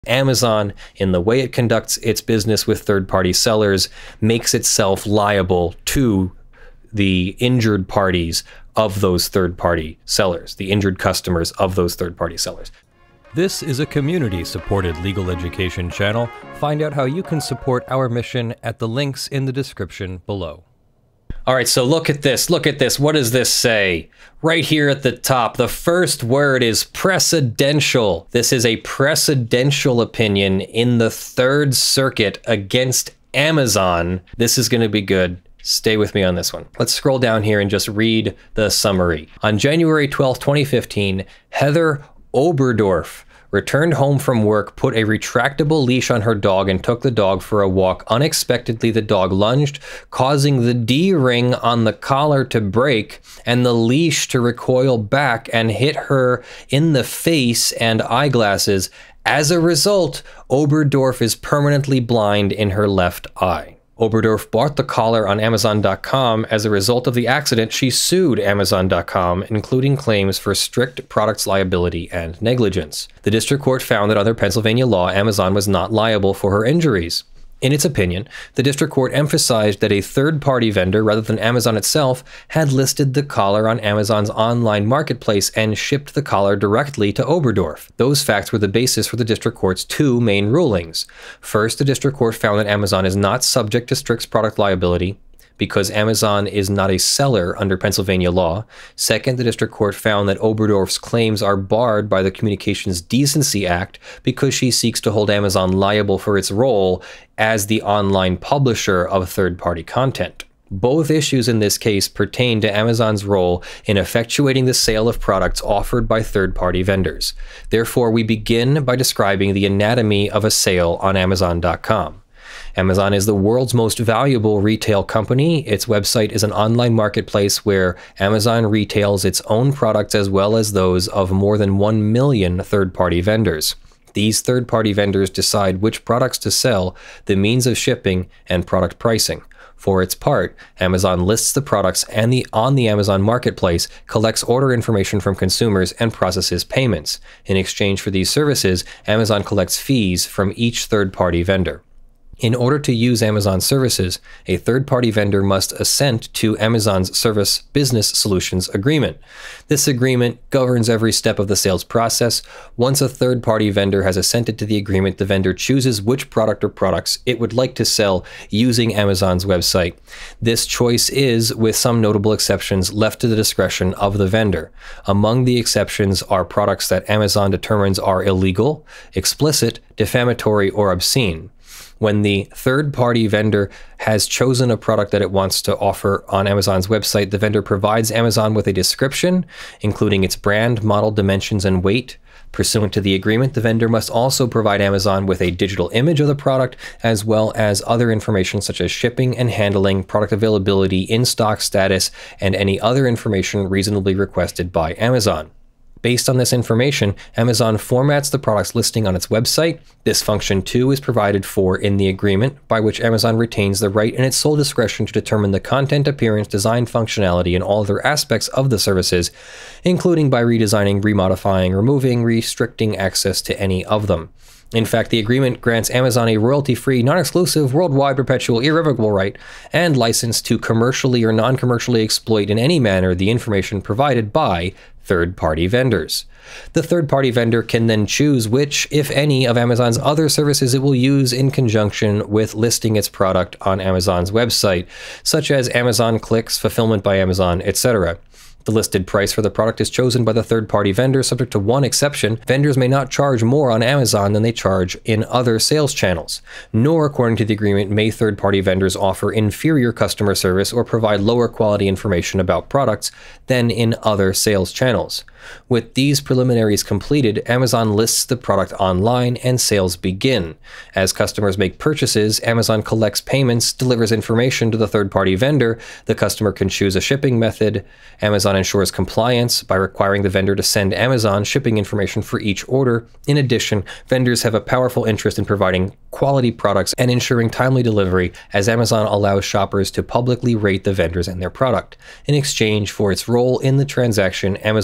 Amazon, in the way it conducts its business with third-party sellers, makes itself liable to the injured parties of those third-party sellers, the injured customers of those third-party sellers. This is a community-supported legal education channel. Find out how you can support our mission at the links in the description below. All right, so look at this. Look at this. What does this say? Right here at the top, the first word is precedential. This is a precedential opinion in the Third Circuit against Amazon. This is going to be good. Stay with me on this one. Let's scroll down here and just read the summary. On January 12, 2015, Heather Oberdorf returned home from work, put a retractable leash on her dog, and took the dog for a walk. Unexpectedly, the dog lunged, causing the D-ring on the collar to break and the leash to recoil back and hit her in the face and eyeglasses. As a result, Oberdorf is permanently blind in her left eye. Oberdorf bought the collar on Amazon.com. As a result of the accident, she sued Amazon.com, including claims for strict products liability and negligence. The district court found that under Pennsylvania law, Amazon was not liable for her injuries. In its opinion, the district court emphasized that a third-party vendor, rather than Amazon itself, had listed the collar on Amazon's online marketplace and shipped the collar directly to Oberdorf. Those facts were the basis for the district court's two main rulings. First, the district court found that Amazon is not subject to strict product liability because Amazon is not a seller under Pennsylvania law. Second, the district court found that Oberdorf's claims are barred by the Communications Decency Act because she seeks to hold Amazon liable for its role as the online publisher of third-party content. Both issues in this case pertain to Amazon's role in effectuating the sale of products offered by third-party vendors. Therefore, we begin by describing the anatomy of a sale on Amazon.com. Amazon is the world's most valuable retail company. Its website is an online marketplace where Amazon retails its own products as well as those of more than 1 million third-party vendors. These third-party vendors decide which products to sell, the means of shipping, and product pricing. For its part, Amazon lists the products on the Amazon marketplace, collects order information from consumers, and processes payments. In exchange for these services, Amazon collects fees from each third-party vendor. In order to use Amazon services, a third-party vendor must assent to Amazon's Service Business Solutions Agreement. This agreement governs every step of the sales process. Once a third-party vendor has assented to the agreement, the vendor chooses which product or products it would like to sell using Amazon's website. This choice is, with some notable exceptions, left to the discretion of the vendor. Among the exceptions are products that Amazon determines are illegal, explicit, defamatory, or obscene. When the third-party vendor has chosen a product that it wants to offer on Amazon's website, the vendor provides Amazon with a description, including its brand, model, dimensions, and weight. Pursuant to the agreement, the vendor must also provide Amazon with a digital image of the product, as well as other information such as shipping and handling, product availability, in-stock status, and any other information reasonably requested by Amazon. Based on this information, Amazon formats the product's listing on its website. This function, too, is provided for in the agreement, by which Amazon retains the right in its sole discretion to determine the content, appearance, design, functionality, and all other aspects of the services, including by redesigning, remodifying, removing, restricting access to any of them. In fact, the agreement grants Amazon a royalty-free, non-exclusive, worldwide, perpetual, irrevocable right and license to commercially or non-commercially exploit in any manner the information provided by third-party vendors. The third-party vendor can then choose which, if any, of Amazon's other services it will use in conjunction with listing its product on Amazon's website, such as Amazon Clicks, Fulfillment by Amazon, etc. The listed price for the product is chosen by the third-party vendor, subject to one exception. Vendors may not charge more on Amazon than they charge in other sales channels. Nor, according to the agreement, may third-party vendors offer inferior customer service or provide lower quality information about products than in other sales channels. With these preliminaries completed, Amazon lists the product online and sales begin. As customers make purchases, Amazon collects payments, delivers information to the third-party vendor. The customer can choose a shipping method. Amazon ensures compliance by requiring the vendor to send Amazon shipping information for each order. In addition, vendors have a powerful interest in providing quality products and ensuring timely delivery, as Amazon allows shoppers to publicly rate the vendors and their product. In exchange for its role in the transaction, Amazon collects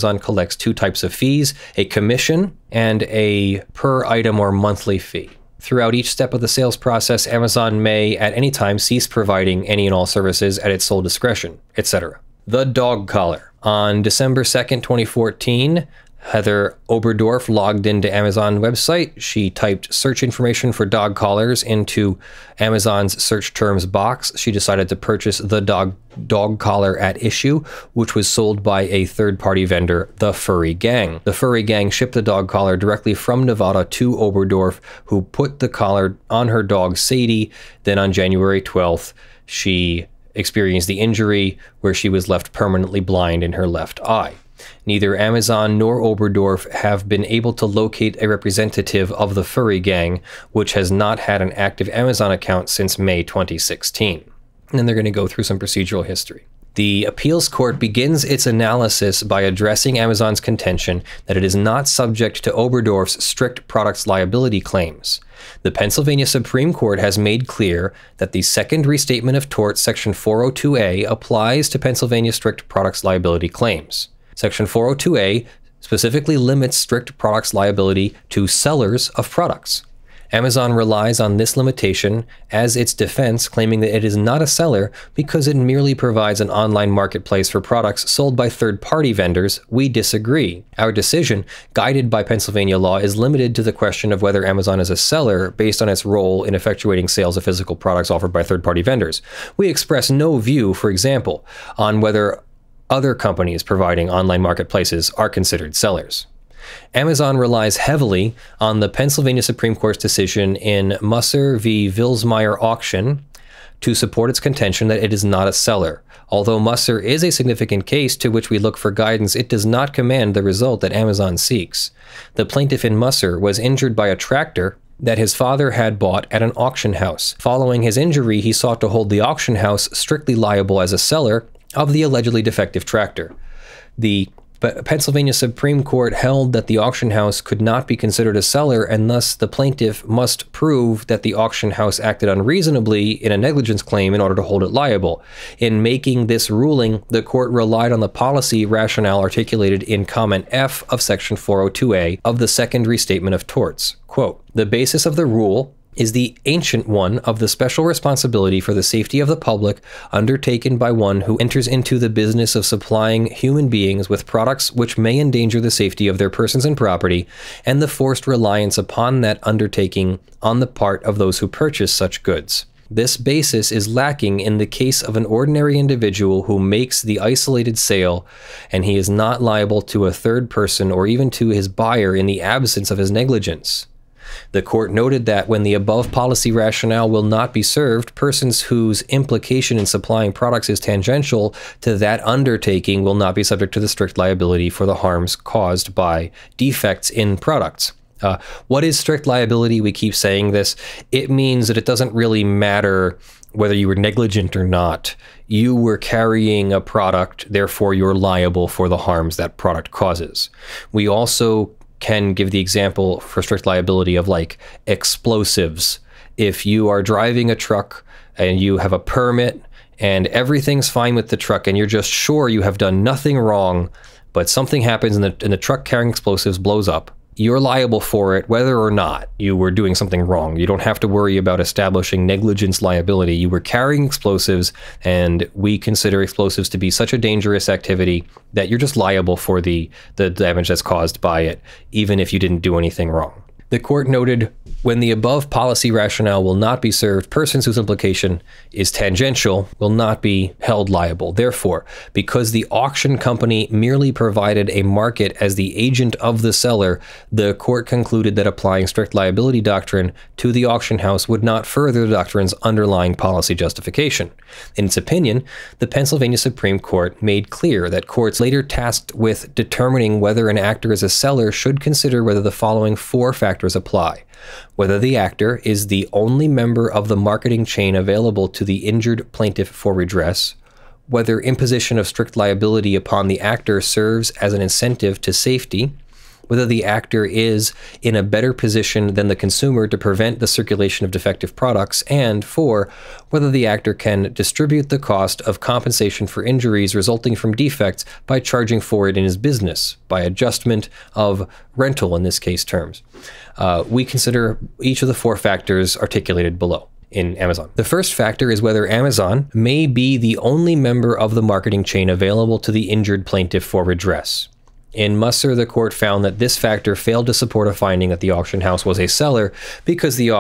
collects two types of fees, a commission and a per item or monthly fee. Throughout each step of the sales process, Amazon may at any time cease providing any and all services at its sole discretion, etc. The dog collar. On December 2nd, 2014, Heather Oberdorf logged into Amazon website. She typed search information for dog collars into Amazon's search terms box. She decided to purchase the dog collar at issue, which was sold by a third-party vendor, The Furry Gang. The Furry Gang shipped the dog collar directly from Nevada to Oberdorf, who put the collar on her dog Sadie. Then on January 12th, she experienced the injury where she was left permanently blind in her left eye. Neither Amazon nor Oberdorf have been able to locate a representative of the Furry Gang, which has not had an active Amazon account since May 2016. And then they're going to go through some procedural history. The appeals court begins its analysis by addressing Amazon's contention that it is not subject to Oberdorf's strict products liability claims. The Pennsylvania Supreme Court has made clear that the Second Restatement of Torts, Section 402A, applies to Pennsylvania strict products liability claims. Section 402A specifically limits strict products liability to sellers of products. Amazon relies on this limitation as its defense, claiming that it is not a seller because it merely provides an online marketplace for products sold by third-party vendors. We disagree. Our decision, guided by Pennsylvania law, is limited to the question of whether Amazon is a seller based on its role in effectuating sales of physical products offered by third-party vendors. We express no view, for example, on whether other companies providing online marketplaces are considered sellers. Amazon relies heavily on the Pennsylvania Supreme Court's decision in Musser v. Vilsmeier Auction to support its contention that it is not a seller. Although Musser is a significant case to which we look for guidance, it does not command the result that Amazon seeks. The plaintiff in Musser was injured by a tractor that his father had bought at an auction house. Following his injury, he sought to hold the auction house strictly liable as a seller of the allegedly defective tractor. The Pennsylvania Supreme Court held that the auction house could not be considered a seller, and thus the plaintiff must prove that the auction house acted unreasonably in a negligence claim in order to hold it liable. In making this ruling, the court relied on the policy rationale articulated in Comment F of Section 402A of the Second Restatement of Torts. Quote, "The basis of the rule is the ancient one of the special responsibility for the safety of the public undertaken by one who enters into the business of supplying human beings with products which may endanger the safety of their persons and property, and the forced reliance upon that undertaking on the part of those who purchase such goods. This basis is lacking in the case of an ordinary individual who makes the isolated sale, and he is not liable to a third person or even to his buyer in the absence of his negligence. The court noted that when the above policy rationale will not be served, persons whose implication in supplying products is tangential to that undertaking will not be subject to the strict liability for the harms caused by defects in products." What is strict liability? We keep saying this. It means that it doesn't really matter whether you were negligent or not. You were carrying a product, therefore you're liable for the harms that product causes. We also can give the example for strict liability of like explosives. If you are driving a truck and you have a permit and everything's fine with the truck and you're just sure you have done nothing wrong, but something happens and the truck carrying explosives blows up, you're liable for it whether or not you were doing something wrong. You don't have to worry about establishing negligence liability. You were carrying explosives, and we consider explosives to be such a dangerous activity that you're just liable for the damage that's caused by it, even if you didn't do anything wrong. The court noted, when the above policy rationale will not be served, persons whose implication is tangential will not be held liable. Therefore, because the auction company merely provided a market as the agent of the seller, the court concluded that applying strict liability doctrine to the auction house would not further the doctrine's underlying policy justification. In its opinion, the Pennsylvania Supreme Court made clear that courts later tasked with determining whether an actor is a seller should consider whether the following four factors apply: whether the actor is the only member of the marketing chain available to the injured plaintiff for redress, whether imposition of strict liability upon the actor serves as an incentive to safety, whether the actor is in a better position than the consumer to prevent the circulation of defective products, and 4, whether the actor can distribute the cost of compensation for injuries resulting from defects by charging for it in his business, by adjustment of rental in this case terms. We consider each of the 4 factors articulated below in Amazon. The first factor is whether Amazon may be the only member of the marketing chain available to the injured plaintiff for redress. In Musser, the court found that this factor failed to support a finding that the auction house was a seller because in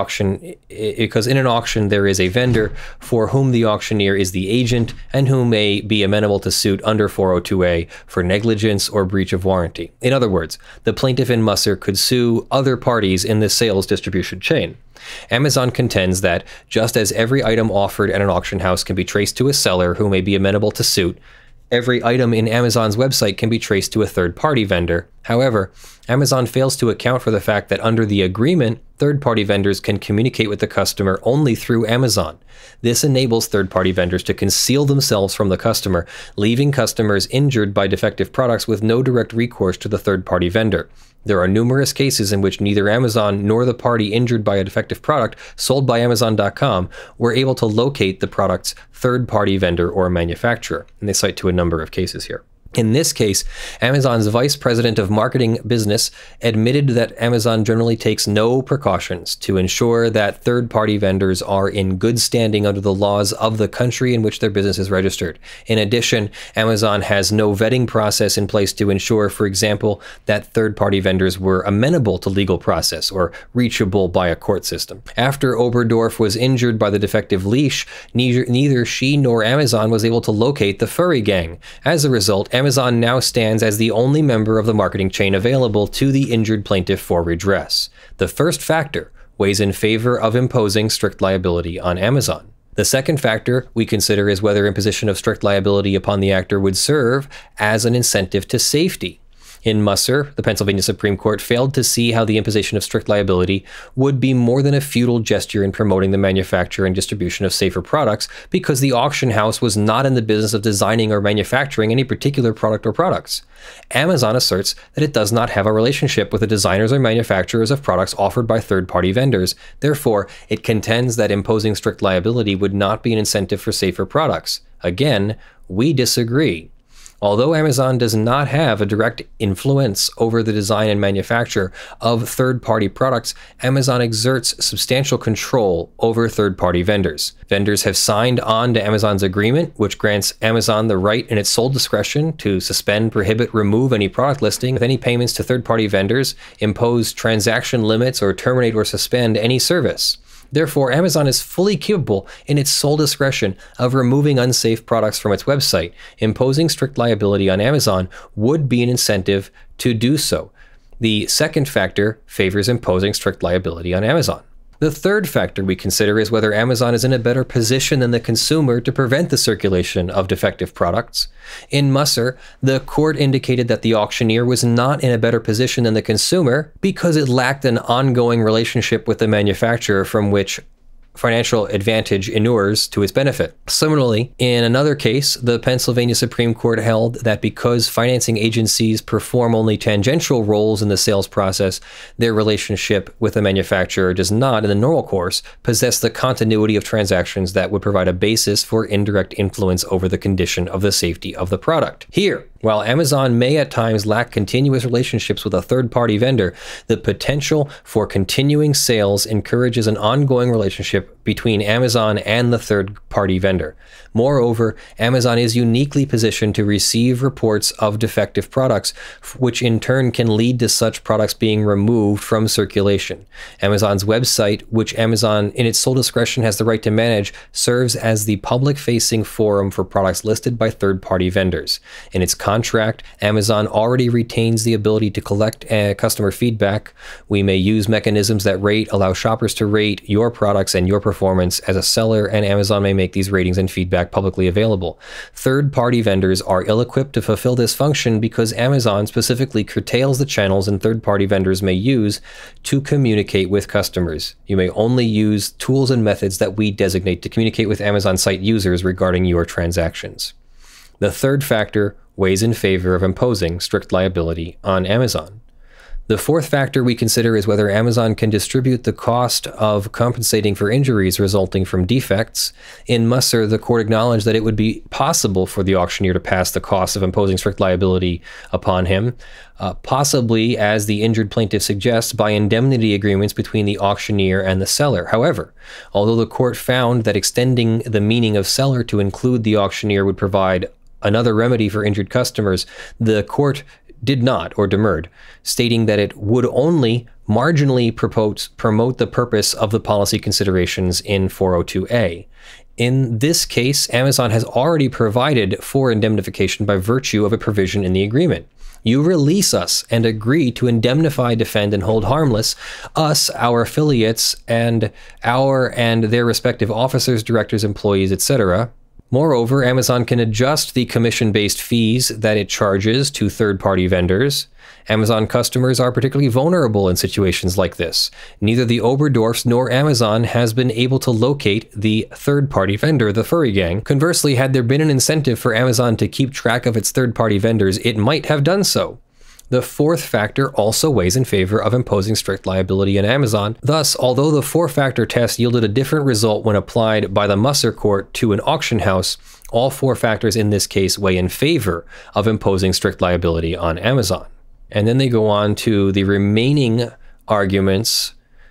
an auction there is a vendor for whom the auctioneer is the agent and who may be amenable to suit under 402A for negligence or breach of warranty. In other words, the plaintiff in Musser could sue other parties in the sales distribution chain. Amazon contends that just as every item offered at an auction house can be traced to a seller who may be amenable to suit, every item in Amazon's website can be traced to a third-party vendor. However, Amazon fails to account for the fact that under the agreement, third-party vendors can communicate with the customer only through Amazon. This enables third-party vendors to conceal themselves from the customer, leaving customers injured by defective products with no direct recourse to the third-party vendor. There are numerous cases in which neither Amazon nor the party injured by a defective product sold by Amazon.com were able to locate the product's third-party vendor or manufacturer, and they cite to a number of cases here. In this case, Amazon's vice president of marketing business admitted that Amazon generally takes no precautions to ensure that third-party vendors are in good standing under the laws of the country in which their business is registered. In addition, Amazon has no vetting process in place to ensure, for example, that third-party vendors were amenable to legal process or reachable by a court system. After Oberdorf was injured by the defective leash, neither she nor Amazon was able to locate the furry gang. As a result, Amazon now stands as the only member of the marketing chain available to the injured plaintiff for redress. The first factor weighs in favor of imposing strict liability on Amazon. The second factor we consider is whether imposition of strict liability upon the actor would serve as an incentive to safety. In Musser, the Pennsylvania Supreme Court failed to see how the imposition of strict liability would be more than a futile gesture in promoting the manufacture and distribution of safer products because the auction house was not in the business of designing or manufacturing any particular product or products. Amazon asserts that it does not have a relationship with the designers or manufacturers of products offered by third-party vendors. Therefore, it contends that imposing strict liability would not be an incentive for safer products. Again, we disagree. Although Amazon does not have a direct influence over the design and manufacture of third-party products, Amazon exerts substantial control over third-party vendors. Vendors have signed on to Amazon's agreement, which grants Amazon the right in its sole discretion to suspend, prohibit, remove any product listing with any payments to third-party vendors, impose transaction limits, or terminate or suspend any service. Therefore, Amazon is fully capable in its sole discretion of removing unsafe products from its website. Imposing strict liability on Amazon would be an incentive to do so. The second factor favors imposing strict liability on Amazon. The third factor we consider is whether Amazon is in a better position than the consumer to prevent the circulation of defective products. In Musser, the court indicated that the auctioneer was not in a better position than the consumer because it lacked an ongoing relationship with the manufacturer from which financial advantage inures to its benefit. Similarly, in another case, the Pennsylvania Supreme Court held that because financing agencies perform only tangential roles in the sales process, their relationship with the manufacturer does not, in the normal course, possess the continuity of transactions that would provide a basis for indirect influence over the condition of the safety of the product. Here, while Amazon may at times lack continuous relationships with a third-party vendor, the potential for continuing sales encourages an ongoing relationship between Amazon and the third-party vendor. Moreover, Amazon is uniquely positioned to receive reports of defective products, which in turn can lead to such products being removed from circulation. Amazon's website, which Amazon in its sole discretion has the right to manage, serves as the public-facing forum for products listed by third-party vendors. In its contract, Amazon already retains the ability to collect customer feedback. We may use mechanisms that allow shoppers to rate your products and your performance as a seller, and Amazon may make these ratings and feedback publicly available. Third-party vendors are ill-equipped to fulfill this function because Amazon specifically curtails the channels and third-party vendors may use to communicate with customers. You may only use tools and methods that we designate to communicate with Amazon site users regarding your transactions. The third factor weighs in favor of imposing strict liability on Amazon. The fourth factor we consider is whether Amazon can distribute the cost of compensating for injuries resulting from defects. In Musser, the court acknowledged that it would be possible for the auctioneer to pass the cost of imposing strict liability upon him, possibly, as the injured plaintiff suggests, by indemnity agreements between the auctioneer and the seller. However, although the court found that extending the meaning of seller to include the auctioneer would provide another remedy for injured customers, the court did not, or demurred, stating that it would only marginally promote the purpose of the policy considerations in 402A. In this case, Amazon has already provided for indemnification by virtue of a provision in the agreement. You release us and agree to indemnify, defend, and hold harmless us, our affiliates, and their respective officers, directors, employees, etc. Moreover, Amazon can adjust the commission-based fees that it charges to third-party vendors. Amazon customers are particularly vulnerable in situations like this. Neither the Oberdorfs nor Amazon has been able to locate the third-party vendor, the Furry Gang. Conversely, had there been an incentive for Amazon to keep track of its third-party vendors, it might have done so. The fourth factor also weighs in favor of imposing strict liability on Amazon. Thus, although the four-factor test yielded a different result when applied by the Musser court to an auction house, all four factors in this case weigh in favor of imposing strict liability on Amazon. And then they go on to the remaining arguments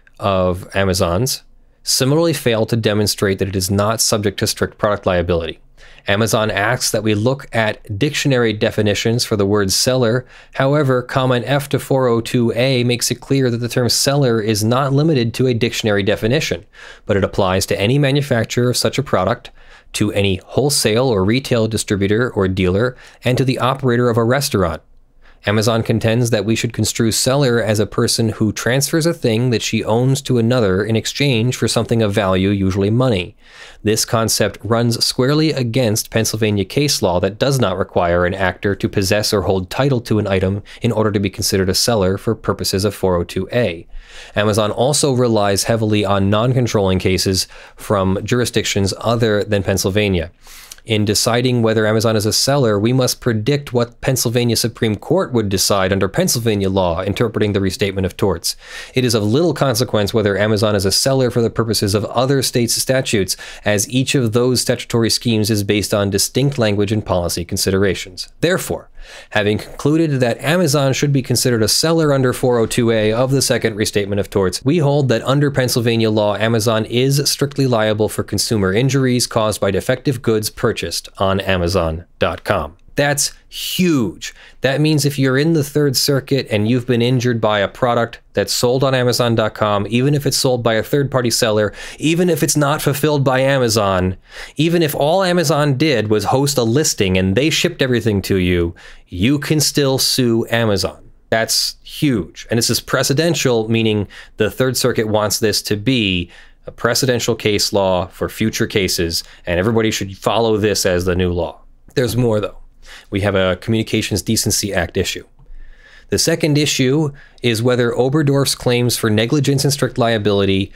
of Amazon's, similarly fail to demonstrate that it is not subject to strict product liability. Amazon asks that we look at dictionary definitions for the word seller. However, comment F to 402A makes it clear that the term seller is not limited to a dictionary definition, but it applies to any manufacturer of such a product, to any wholesale or retail distributor or dealer, and to the operator of a restaurant. Amazon contends that we should construe seller as a person who transfers a thing that she owns to another in exchange for something of value, usually money. This concept runs squarely against Pennsylvania case law that does not require an actor to possess or hold title to an item in order to be considered a seller for purposes of 402A. Amazon also relies heavily on non-controlling cases from jurisdictions other than Pennsylvania. In deciding whether Amazon is a seller, we must predict what Pennsylvania Supreme Court would decide under Pennsylvania law interpreting the restatement of torts. It is of little consequence whether Amazon is a seller for the purposes of other states' statutes, as each of those statutory schemes is based on distinct language and policy considerations. Therefore, having concluded that Amazon should be considered a seller under 402A of the Second Restatement of Torts, we hold that under Pennsylvania law, Amazon is strictly liable for consumer injuries caused by defective goods purchased on Amazon.com. That's huge. That means if you're in the Third Circuit and you've been injured by a product that's sold on Amazon.com, even if it's sold by a third-party seller, even if it's not fulfilled by Amazon, even if all Amazon did was host a listing and they shipped everything to you, you can still sue Amazon. That's huge. And this is precedential, meaning the Third Circuit wants this to be a precedential case law for future cases, and everybody should follow this as the new law. There's more, though. We have a Communications Decency Act issue. The second issue is whether Oberdorf's claims for negligence and strict liability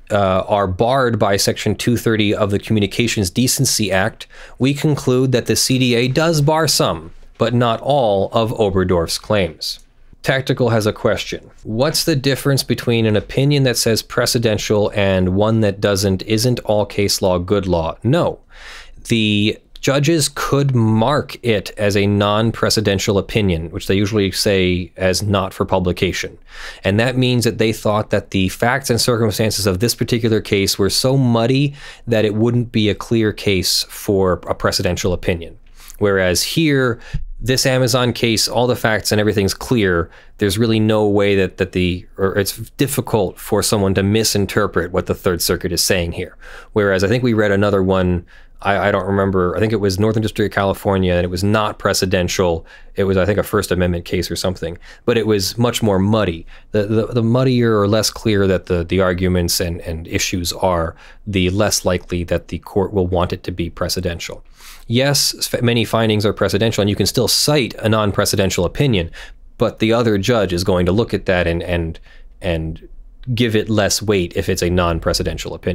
are barred by Section 230 of the Communications Decency Act. We conclude that the CDA does bar some, but not all, of Oberdorf's claims. Tactical has a question. What's the difference between an opinion that says precedential and one that doesn't? Isn't all case law good law? No. The judges could mark it as a non-precedential opinion, which they usually say as not for publication. And that means that they thought that the facts and circumstances of this particular case were so muddy that it wouldn't be a clear case for a precedential opinion. Whereas here, this Amazon case, all the facts and everything's clear. There's really no way that it's difficult for someone to misinterpret what the Third Circuit is saying here. Whereas I think we read another one, I don't remember, I think it was Northern District of California, and it was not precedential. It was, I think, a First Amendment case or something, but it was much more muddy. The muddier or less clear that the arguments and issues are, the less likely that the court will want it to be precedential. Yes, many findings are precedential, and you can still cite a non-precedential opinion, but the other judge is going to look at that and give it less weight if it's a non-precedential opinion.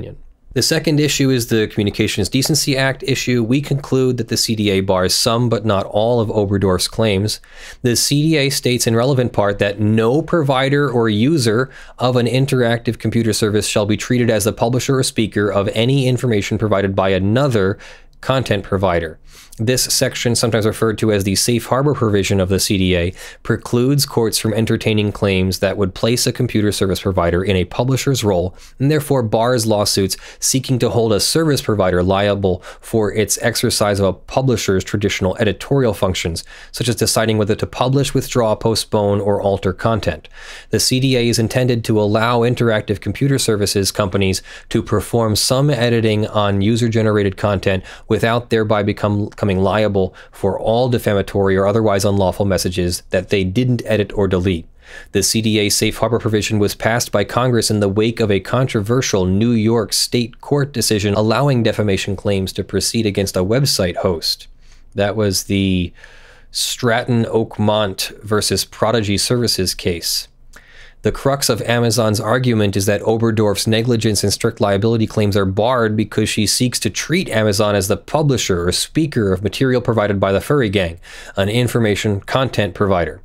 The second issue is the Communications Decency Act issue. We conclude that the CDA bars some but not all of Oberdorf's claims. The CDA states in relevant part that no provider or user of an interactive computer service shall be treated as the publisher or speaker of any information provided by another content provider. This section, sometimes referred to as the safe harbor provision of the CDA, precludes courts from entertaining claims that would place a computer service provider in a publisher's role, and therefore bars lawsuits seeking to hold a service provider liable for its exercise of a publisher's traditional editorial functions, such as deciding whether to publish, withdraw, postpone, or alter content. The CDA is intended to allow interactive computer services companies to perform some editing on user-generated content without thereby becoming liable for all defamatory or otherwise unlawful messages that they didn't edit or delete. The CDA safe harbor provision was passed by Congress in the wake of a controversial New York State court decision allowing defamation claims to proceed against a website host. That was the Stratton Oakmont versus Prodigy Services case. The crux of Amazon's argument is that Oberdorf's negligence and strict liability claims are barred because she seeks to treat Amazon as the publisher or speaker of material provided by the Furry Gang, an information content provider.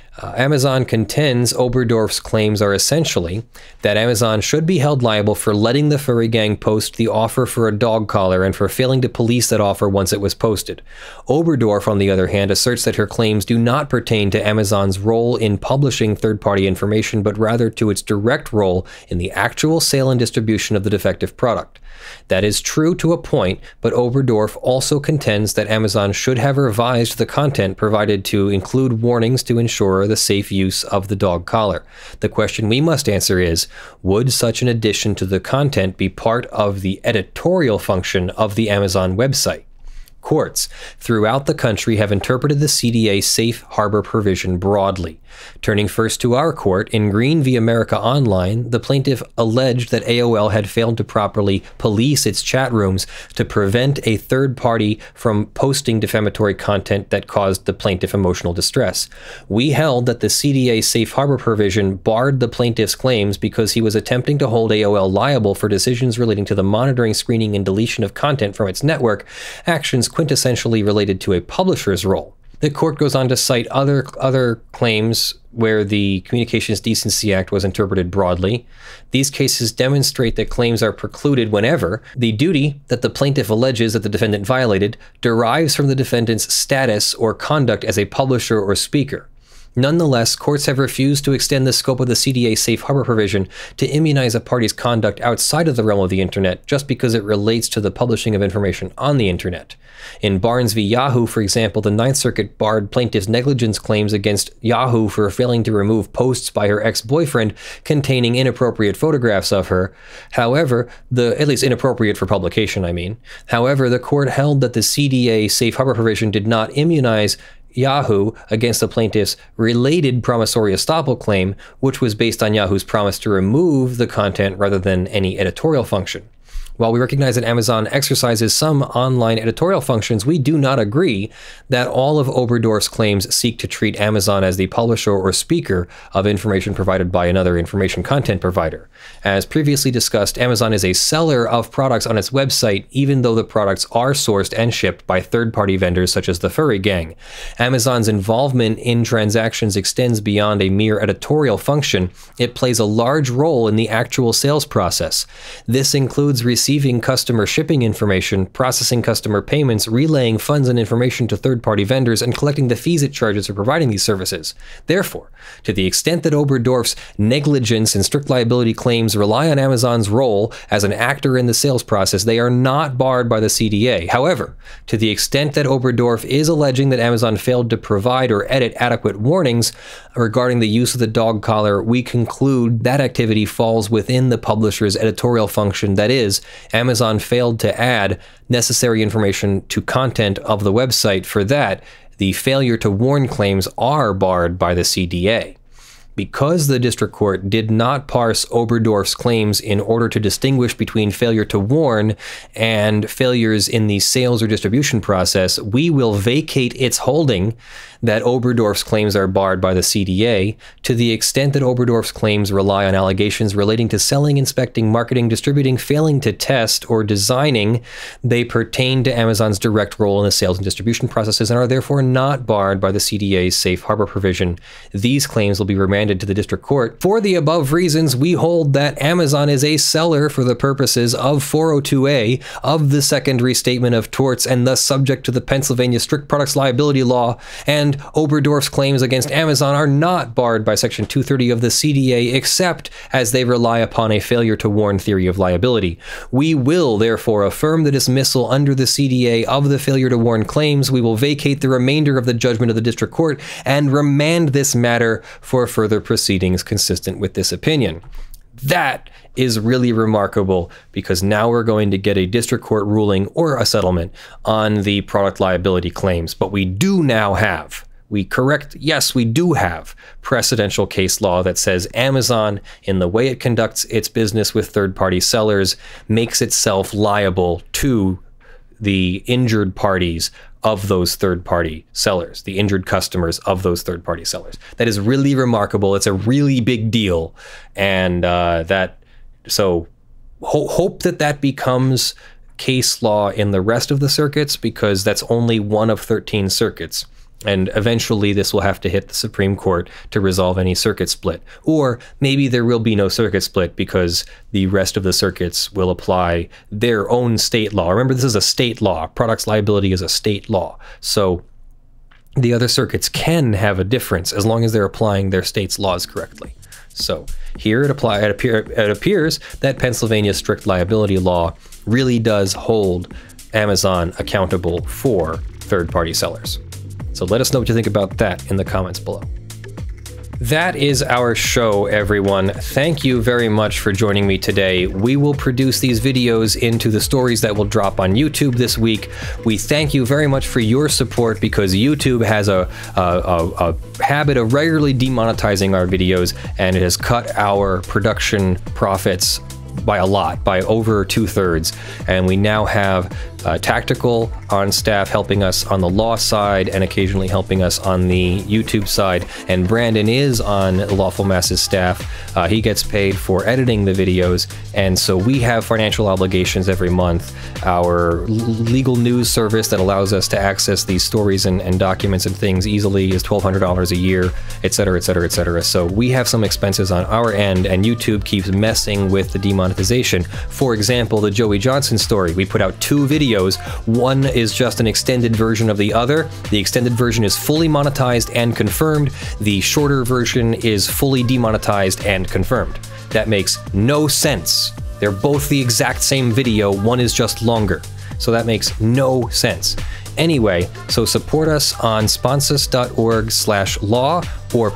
Amazon contends Oberdorf's claims are essentially that Amazon should be held liable for letting the Furry Gang post the offer for a dog collar and for failing to police that offer once it was posted. Oberdorf, on the other hand, asserts that her claims do not pertain to Amazon's role in publishing third-party information, but rather to its direct role in the actual sale and distribution of the defective product. That is true to a point, but Oberdorf also contends that Amazon should have revised the content provided to include warnings to ensure the safe use of the dog collar. The question we must answer is, would such an addition to the content be part of the editorial function of the Amazon website? Courts throughout the country have interpreted the CDA safe harbor provision broadly. Turning first to our court, in Green v. America Online, the plaintiff alleged that AOL had failed to properly police its chat rooms to prevent a third party from posting defamatory content that caused the plaintiff emotional distress. We held that the CDA safe harbor provision barred the plaintiff's claims because he was attempting to hold AOL liable for decisions relating to the monitoring, screening, and deletion of content from its network, actions quintessentially related to a publisher's role. The court goes on to cite other claims where the Communications Decency Act was interpreted broadly. These cases demonstrate that claims are precluded whenever the duty that the plaintiff alleges that the defendant violated derives from the defendant's status or conduct as a publisher or speaker. Nonetheless, courts have refused to extend the scope of the CDA safe harbor provision to immunize a party's conduct outside of the realm of the internet just because it relates to the publishing of information on the internet. In Barnes v. Yahoo, for example, the Ninth Circuit barred plaintiff's negligence claims against Yahoo for failing to remove posts by her ex-boyfriend containing inappropriate photographs of her. However, at least inappropriate for publication, I mean. However, the court held that the CDA safe harbor provision did not immunize Yahoo against the plaintiff's related promissory estoppel claim, which was based on Yahoo's promise to remove the content rather than any editorial function. While we recognize that Amazon exercises some online editorial functions, we do not agree that all of Oberdorf's claims seek to treat Amazon as the publisher or speaker of information provided by another information content provider. As previously discussed, Amazon is a seller of products on its website, even though the products are sourced and shipped by third-party vendors such as the Furry Gang. Amazon's involvement in transactions extends beyond a mere editorial function. It plays a large role in the actual sales process. This includes receiving customer shipping information, processing customer payments, relaying funds and information to third-party vendors, and collecting the fees it charges for providing these services. Therefore, to the extent that Oberdorf's negligence and strict liability claims rely on Amazon's role as an actor in the sales process, they are not barred by the CDA. However, to the extent that Oberdorf is alleging that Amazon failed to provide or edit adequate warnings regarding the use of the dog collar, we conclude that activity falls within the publisher's editorial function. That is, Amazon failed to add necessary information to content of the website. For that, the failure to warn claims are barred by the CDA. Because the district court did not parse Oberdorf's claims in order to distinguish between failure to warn and failures in the sales or distribution process, we will vacate its holding that Oberdorf's claims are barred by the CDA to the extent that Oberdorf's claims rely on allegations relating to selling, inspecting, marketing, distributing, failing to test, or designing. They pertain to Amazon's direct role in the sales and distribution processes and are therefore not barred by the CDA's safe harbor provision. These claims will be remanded to the district court. For the above reasons, we hold that Amazon is a seller for the purposes of 402A of the Second Restatement of Torts and thus subject to the Pennsylvania Strict Products Liability Law, and Oberdorf's claims against Amazon are not barred by Section 230 of the CDA except as they rely upon a failure to warn theory of liability. We will therefore affirm the dismissal under the CDA of the failure to warn claims. We will vacate the remainder of the judgment of the district court and remand this matter for further proceedings consistent with this opinion. That is really remarkable because now we're going to get a district court ruling or a settlement on the product liability claims. But we do now have, we do have precedential case law that says Amazon, in the way it conducts its business with third-party sellers, makes itself liable to the injured parties of those third-party sellers, the injured customers of those third-party sellers. That is really remarkable. It's a really big deal. And so hope that becomes case law in the rest of the circuits, because that's only one of 13 circuits. And eventually this will have to hit the Supreme Court to resolve any circuit split. Or maybe there will be no circuit split because the rest of the circuits will apply their own state law. Remember, this is a state law. Products liability is a state law. So the other circuits can have a difference as long as they're applying their state's laws correctly. So here it appears that Pennsylvania's strict liability law really does hold Amazon accountable for third-party sellers. So let us know what you think about that in the comments below. That is our show, everyone. Thank you very much for joining me today. We will produce these videos into the stories that will drop on YouTube this week. We thank you very much for your support because YouTube has a habit of regularly demonetizing our videos, and it has cut our production profits by a lot, by over 2/3. And we now have Tactical on staff helping us on the law side and occasionally helping us on the YouTube side. And Brandon is on Lawful Masses staff. He gets paid for editing the videos. And so we have financial obligations every month. Our legal news service that allows us to access these stories and documents and things easily is $1,200 a year, etc., etc., etc. So we have some expenses on our end, and YouTube keeps messing with the demonetization. For example, the Joey Johnson story. We put out 2 videos. One is just an extended version of the other. The extended version is fully monetized and confirmed. The shorter version is fully demonetized and confirmed. That makes no sense. They're both the exact same video. One is just longer. So that makes no sense. Anyway, so support us on sponsus.org/law or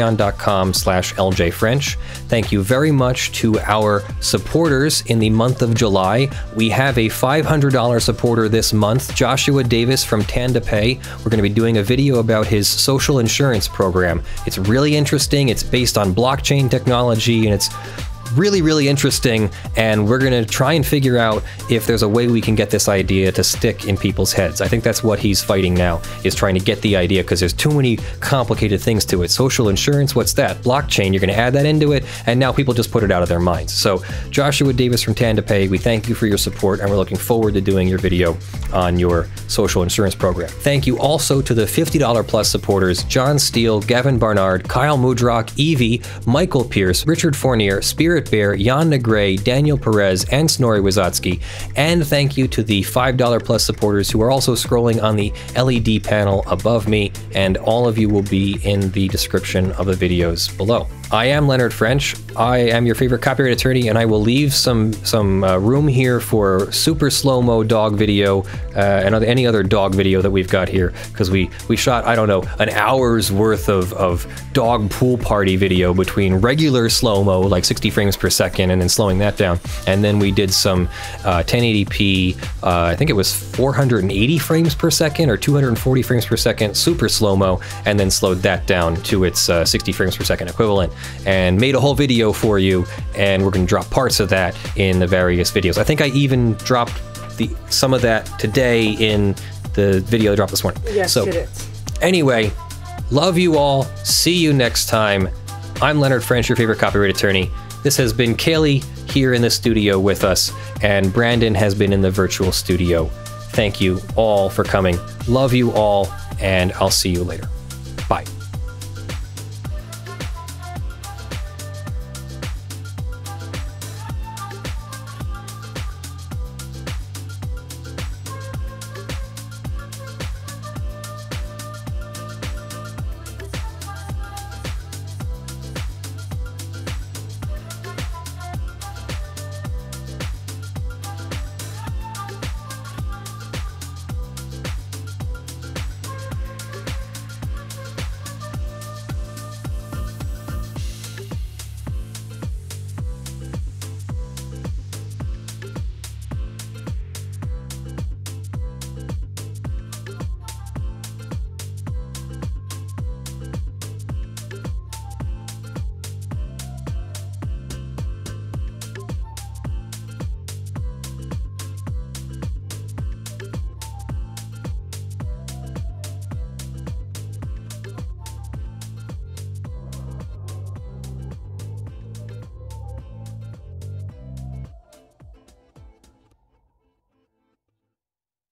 patreon.com/ljfrench. Thank you very much to our supporters in the month of July. We have a $500 supporter this month, Joshua Davis from TandaPay. We're going to be doing a video about his social insurance program. It's really interesting. It's based on blockchain technology, and it's really, really interesting, and we're going to try and figure out if there's a way we can get this idea to stick in people's heads. I think that's what he's fighting now, is trying to get the idea, because there's too many complicated things to it. Social insurance, what's that? Blockchain, you're going to add that into it, and now people just put it out of their minds. So Joshua Davis from TandaPay, we thank you for your support, and we're looking forward to doing your video on your social insurance program. Thank you also to the $50 plus supporters, John Steele, Gavin Barnard, Kyle Mudrock, Evie, Michael Pierce, Richard Fournier, Spirit Bear, Jan Negre, Daniel Perez, and Snorri Wizotsky. And thank you to the $5 plus supporters who are also scrolling on the LED panel above me, and all of you will be in the description of the videos below. I am Leonard French. I am your favorite copyright attorney, and I will leave some room here for super slow-mo dog video and any other dog video that we've got here, because we shot, I don't know, an hour's worth of dog pool party video between regular slow-mo, like 60 frames per second, and then slowing that down. And then we did some 1080p, I think it was 480 frames per second or 240 frames per second, super slow-mo, and then slowed that down to its 60 frames per second equivalent, and made a whole video for you, and we're going to drop parts of that in the various videos. I think I even dropped some of that today in the video I dropped this morning. Yes, so, it is. Anyway, love you all. See you next time. I'm Leonard French, your favorite copyright attorney. This has been Kaylee here in the studio with us, and Brandon has been in the virtual studio. Thank you all for coming. Love you all, and I'll see you later.